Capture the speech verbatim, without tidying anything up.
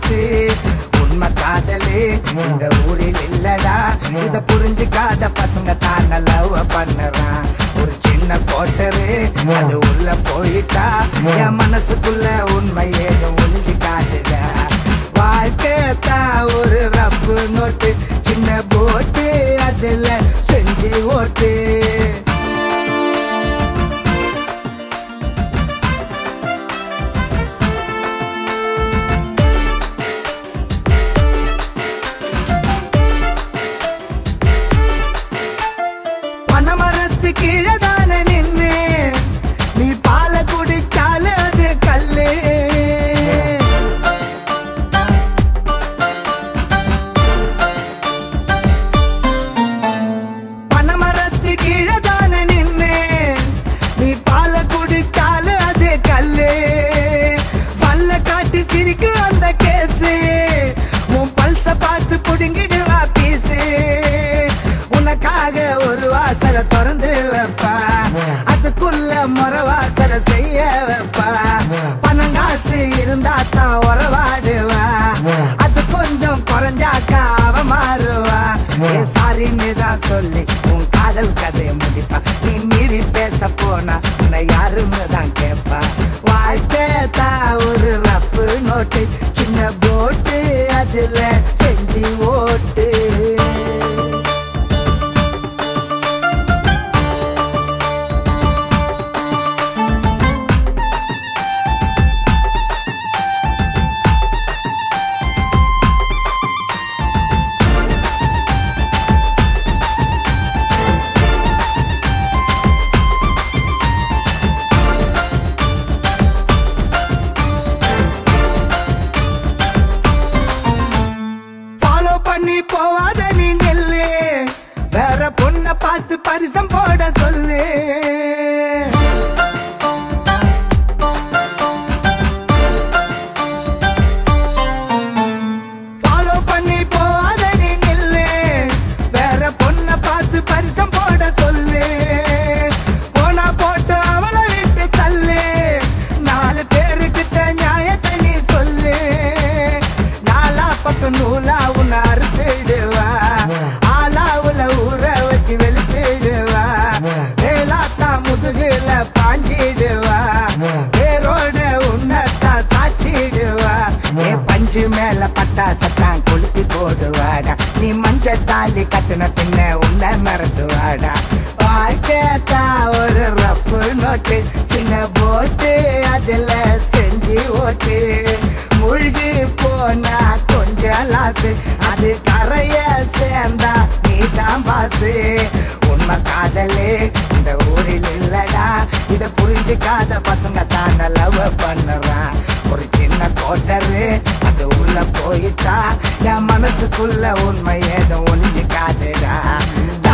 காசு உண்மை காதலே இந்த ஊரில் இல்லடா. இத புரிஞ்சுக்காத பசங்க தான் லவ் பண்ணுறான். ஒரு சின்ன கோட்டரு அது உள்ள போயிட்டா என் மனசுக்குள்ள உண்மை ஏதும் ஒளிஞ்சு காட்டுடா. வாழ்க்கை தான் ஒரு ரப்பு நோட்டு, சின்ன போட்டு அதுல செஞ்சு ஓட்டு. பனமரத்து கீழதான நின்னு நீ பால குடிச்சாலே அது கல்லு. பனமரத்து கீழதான நின்னு நீ பால குடிச்சாலே அது கல்லு. பல்ல காட்டி சிரிக்கு அந்த கேசு, உன் பல்ச பார்த்து புடுங்கிடுவா பீசு. உனக்காக ஒரு வாசல திறந்து வைப்பா, அதுக்குள்ள முறை வாசல செய்ய வைப்பா. பணங்காசு இருந்தா தான் உறவாடுவா, அது கொஞ்சம் குறைஞ்சாக்கா அவ மாறுவா. சாரின்னு தான் சொல்லி உன் காதல் கதையை முடிப்பா. நீ மீறி பேச போனா உன்னை யாருன்னு தான் கேட்பா. வாழ்க்கை தான் ஒரு ரஃப் நோட்டு, சின்ன போட்டு அதுல செஞ்சு ஓட்டு. போவாத நீ நெல்லு, வேற பொண்ண பார்த்து பரிசம் போட சொல்லு. ஃபாலோ பண்ணி போவாத நீ நெல்லு, வேற பொண்ண பார்த்து பரிசம் போட சொல்லு. போனா போட்டு அவளை விட்டு தள்ளு, நாலு பேருக்கிட்ட நியாயத்தை நீ சொல்லு. நாலா பக்கம் நூலா உன்னை அறுத்துடுவா, ஆளாவுல ஊற வச்சு வெளுத்துடுவா. வேலாத்தா முதுகுல பாஞ்சிடுவா, பேரோட உன்னத்தான் சாச்சிடுவா. என் பஞ்சு மேல பட்டாசத்தான் கொளுத்தி போடுவாடா, நீ மஞ்ச தாலி கட்டுன பின்ன உன்னை மறந்துவாடா. வாழ்க்கைத்தான் ஒரு ரப்பு நோட்டு, சின்ன போட்டு அதுல செஞ்சு ஓட்டு. மூழ்கி போனா கொஞ்சம் லாசு, அது கரைய சேர்ந்தா நீ தான் பாசு. உண்மை காதலே இந்த ஊரில் இல்லடா, இத புரிஞ்சுக்காத பசங்க தான் லவ் பண்ணுறான். ஒரு சின்ன கோட்டரு அது உள்ள போயிட்டா என் மனசுக்குள்ள உண்மை ஏதோ ஒளிஞ்சு காதுடா.